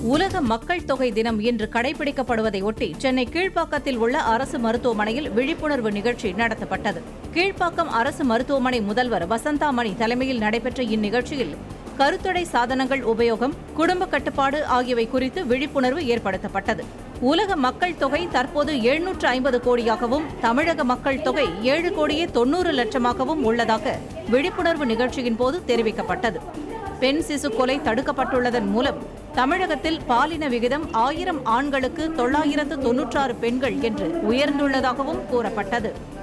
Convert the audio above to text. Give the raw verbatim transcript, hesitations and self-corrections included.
உலக மக்கள் தொகை தினம் இன்று கடைபிடிக்கப்படுவதையொட்டி சென்னை கீழ்ப்பாக்கத்தில் உள்ள அரசு மருத்துவமனையில் விழிப்புணர்வு நிகழ்ச்சி நடத்தப்பட்டது. கீழ்ப்பாக்கம் அரசு மருத்துவமனை முதல்வர் வசந்தாமணி தலைமையில் நடைபெற்ற இந்நிகழ்ச்சியில் கருத்தடை சாதனங்கள் உபயோகம், குடும்ப கட்டுப்பாடு ஆகியவை குறித்து விழிப்புணர்வு ஏற்படுத்தப்பட்டது. உலக மக்கள் தொகை தற்போது எழுநூற்று ஐம்பது கோடியாகவும் தமிழக மக்கள் தொகை ஏழு கோடியே தொன்னூறு லட்சமாகவும் உள்ளதாக விழிப்புணர்வு நிகழ்ச்சியின் போது தெரிவிக்கப்பட்டது. பெண் சிசு கொலை தடுக்கப்பட்டுள்ளதன் மூலம் தமிழகத்தில் பாலின விகிதம் ஆயிரம் ஆண்களுக்கு தொள்ளாயிரத்து தொன்னூற்றாறு பெண்கள் என்று உயர்ந்துள்ளதாகவும் கூறப்பட்டது.